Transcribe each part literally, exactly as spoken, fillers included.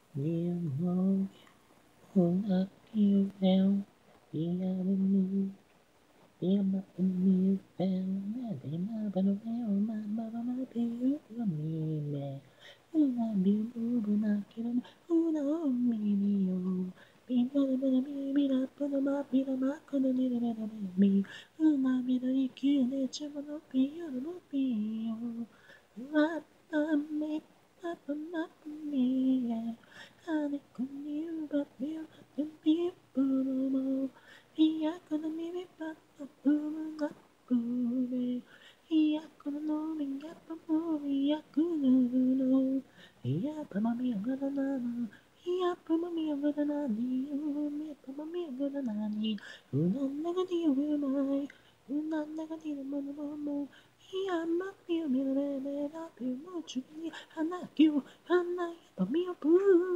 Nhiều mong hôn ấp yêu nhau, đi ra bên nu, đi mà bên yêu bèo, mẹ để mà bên bèo mà mà mà mà yêu của mình mẹ, una biu bu bu na kira una mi mi yo, mi na na na mi mi na pa na ma mi na ma ko na ni na na na mi, una mi na ni ki ne chama no pi yo no pi yo, una na mi na pa na mi ya. Ane conmigo papel papel puro ia con mi mi pa pa puro na puro ia con no mi ga pa puro ia con no ia pa ma mi ga na na ia pa ma mi ga na na ni mi pa ma mi ga na na ni una na ga ni we mai una na ga ni mo mo mo ia ma mi mi re re na pi mo chu ni ana ki ana pa mi pu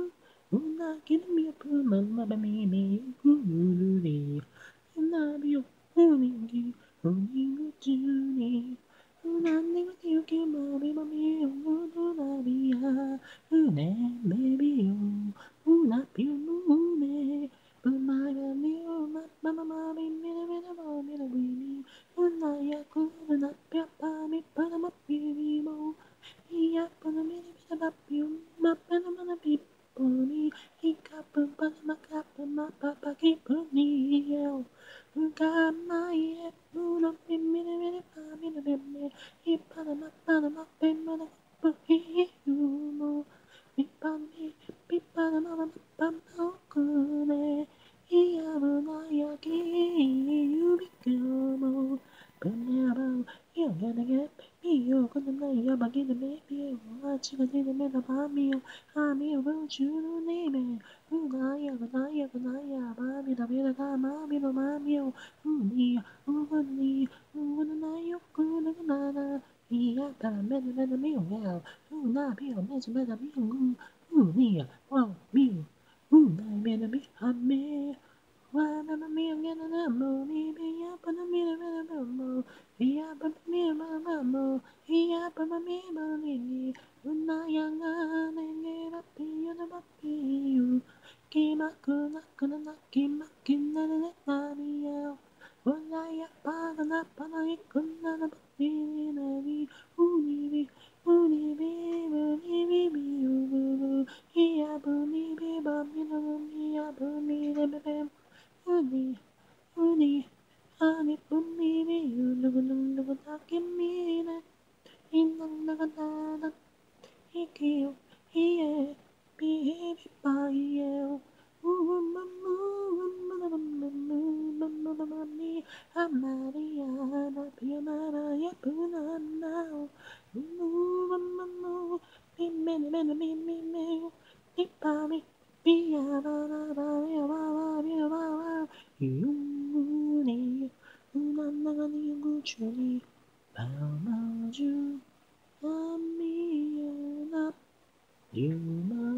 una que no me apuma, uma me me guri. Una bio uningi, uningu juni. Una ningu tiu que mami mami una bia. Une me bio, una piu mume. Una mi uma mama mami mi na mi na mami na bimi. Una ya kuna pia pa mi pa na ma pi mo. Ia pa na mi na mi na ma piu ma pa na ma na pi poni. Ika pa pa na ma ka pa ma pa pa ki poni yo. Uka ma ye una mi mi na mi na pa mi na mi mi. I pa na ma pa na ma pe ma na pa hi yu mo. Mi pa mi mi pa na ma ma pa ma ku ne. Ia ma na ya ki yu bi ku mo. Pa na ba yo ga na ga mi yo ko na na ya ba ki na me mi yo. A chi ga ni na me na ba mi yo. A mi yo ba chu ni me. Unaya, unaya, unaya, mami, da vida, da mami, no mami, unia, unia, unaya, unana, ia, da mena, mena, meu, meu, una, meu, mena, mena, meu, unia, wow, meu, una, mena, meu, ame, wa, mena, meu, mena, namo, mi, mi, ya, pa, na, mi, na, mena, namo, ia, pa, mi, ma, namo, ia, pa, ma, mi, ma, mi, mi, unaya, na, ne, ne, ma, pi, na, ma, pi, Kimakuna kimakinananamiya Unaya pagana panay kunana patinami Unibi unibi unibi biubu Iya bumi biba minami ya bumi bebe Uni uni ani bumi biu lugu lugu lugu takimina Inang nagadana Ikio iye bibi pa iye Amariana, Piamara, Yapunana, Mimene, Mene, Mimene, Nipami, Piamara, Piamara, Yuni, Unanani, Guchuni, Palmaju, Amiana, Yuma.